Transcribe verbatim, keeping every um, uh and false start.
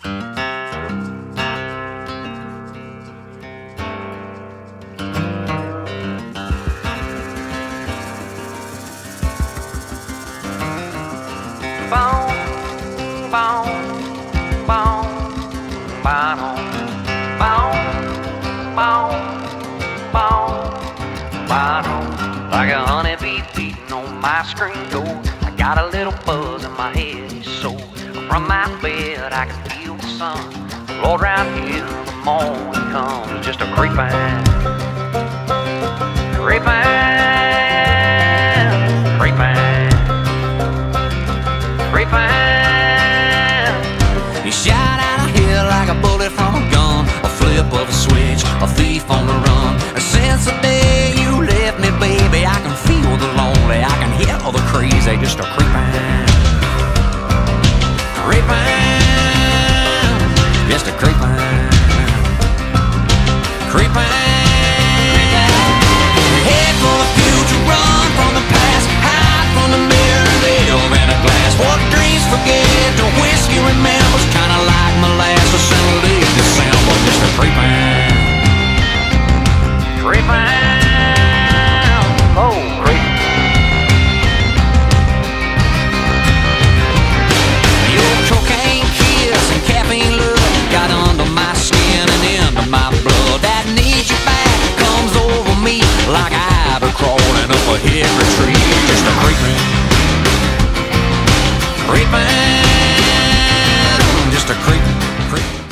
Boom, boom, boom, boom, boom, boom, boom, boom. Like a honeybee beating on my screen door, I got a little buzz in my head, so from my bed I can feel the sun. The Lord, right here in the morning comes just a creeping, creeping, creeping. You shot out of here like a bullet from a gun, a flip of a switch, a thief on the run. And since the day you left me, baby, I can feel the lonely, I can hear all the crazy, just a creeping, creeping, just a creeping, creeping. Head for the future, run from the past, hide from the mirror, live in a glass. What dreams forget, the whiskey remembers, kinda like molasses in late December. Just a creeping, creeping, oh creeping. Your cocaine kiss and caffeine love got under my skin and into my blood. That needs you back comes over me like ivy crawling up a hickory tree. Just a creeping, creeping, just a creep, creep.